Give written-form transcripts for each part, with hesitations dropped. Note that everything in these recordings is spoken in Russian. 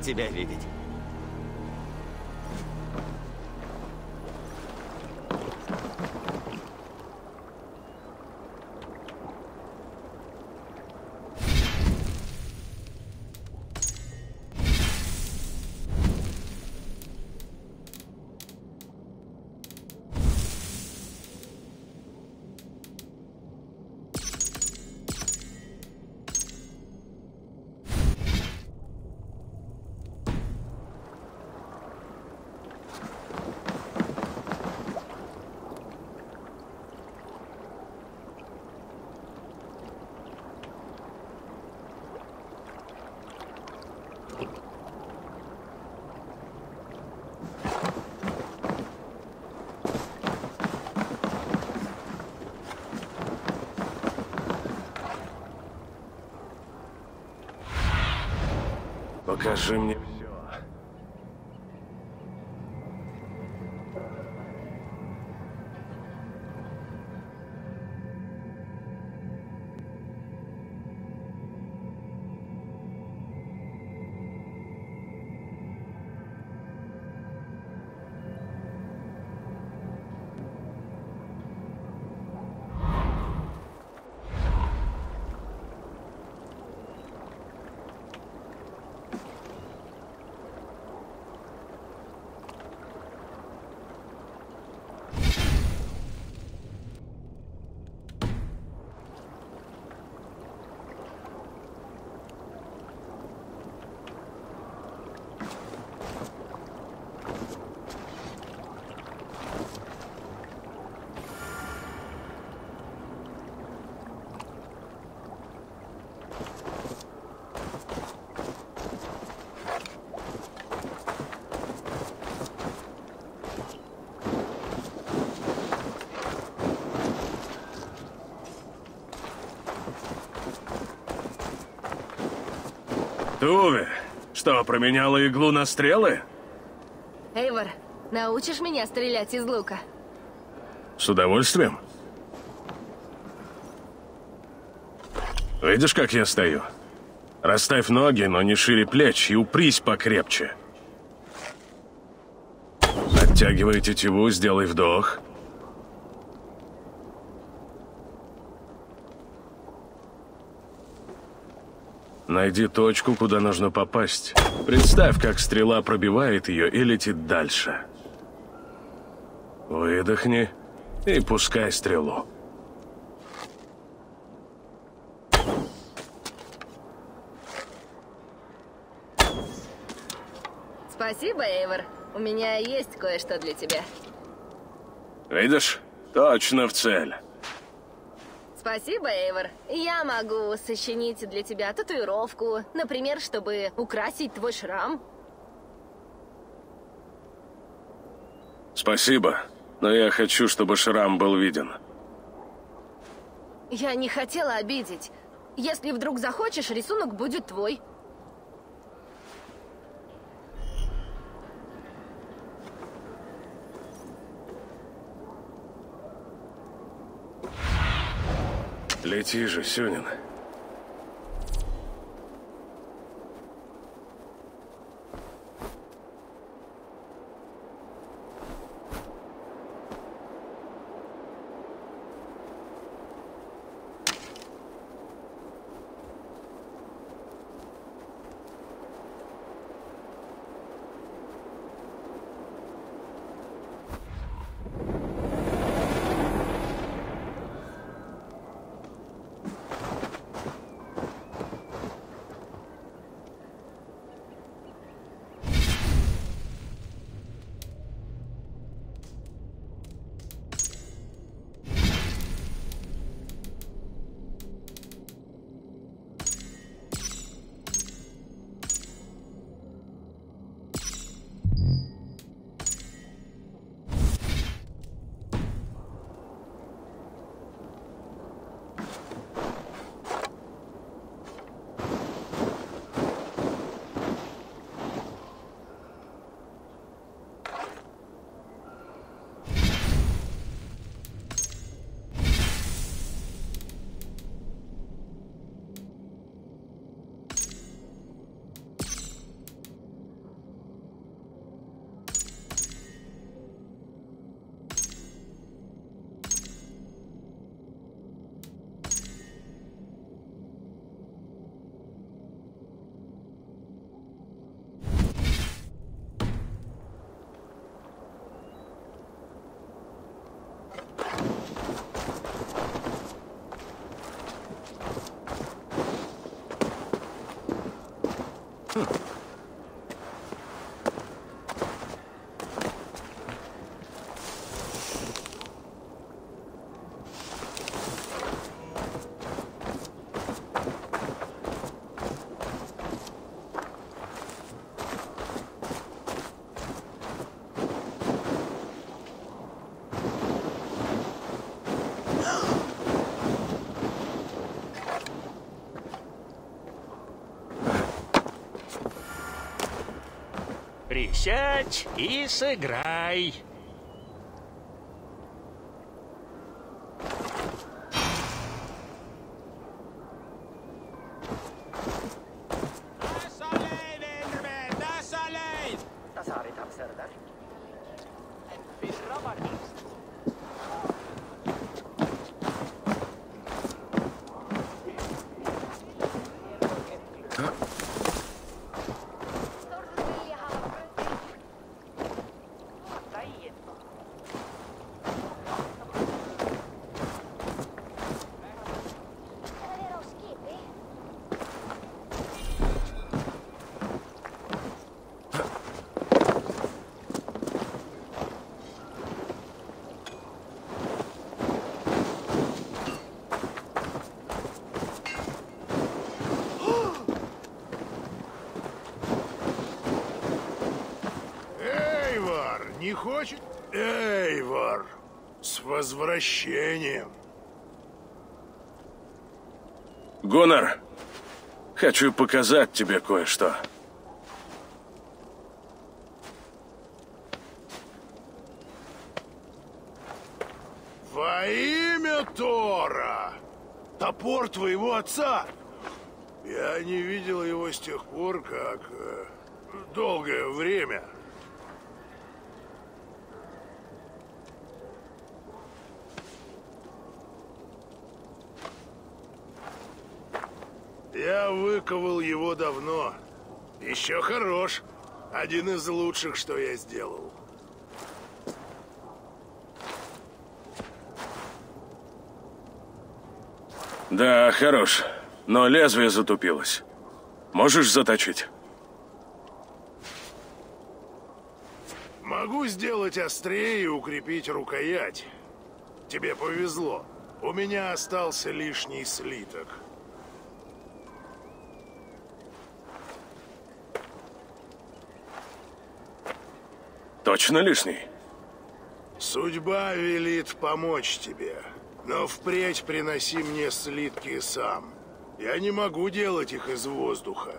тебя видеть. Покажи мне все. Туве, что, променяла иглу на стрелы? Эйвор, научишь меня стрелять из лука? С удовольствием. Видишь, как я стою? Расставь ноги, но не шире плеч, и упрись покрепче. Оттягивай тетиву, сделай вдох. Найди точку, куда нужно попасть. Представь, как стрела пробивает ее и летит дальше. Выдохни и пускай стрелу. Спасибо, Эйвор. У меня есть кое-что для тебя. Видишь? Точно в цель. Спасибо, Эйвор. Я могу сочинить для тебя татуировку, например, чтобы украсить твой шрам. Спасибо, но я хочу, чтобы шрам был виден. Я не хотела обидеть. Если вдруг захочешь, рисунок будет твой. Лети же, Сюнин. Сядь и сыграй. Не хочет? Эйвор, с возвращением. Гуннар, хочу показать тебе кое-что. Во имя Тора! Топор твоего отца! Я не видел его с тех пор, как... долгое время. Я выковал его давно. Еще хорош. Один из лучших, что я сделал. Да, хорош. Но лезвие затупилось. Можешь заточить? Могу сделать острее и укрепить рукоять. Тебе повезло. У меня остался лишний слиток. Точно лишний? Судьба велит помочь тебе. Но впредь приноси мне слитки сам. Я не могу делать их из воздуха.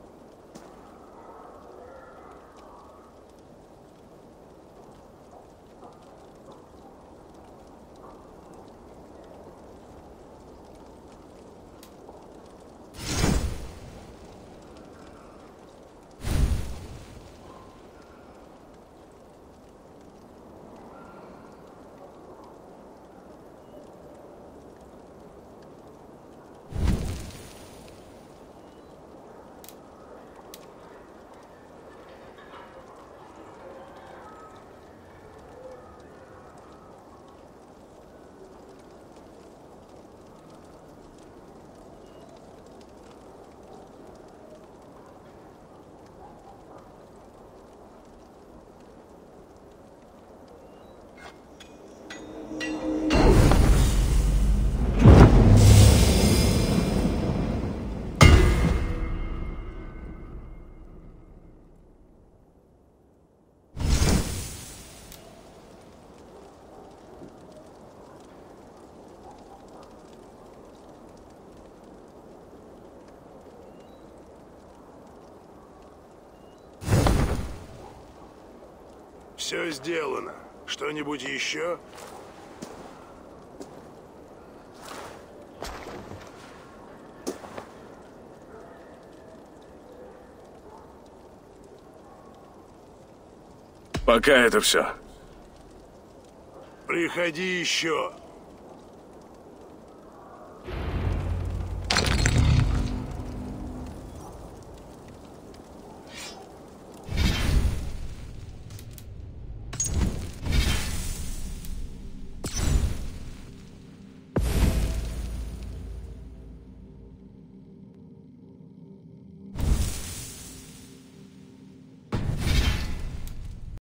Все сделано. Что-нибудь еще? Пока это все. Приходи еще.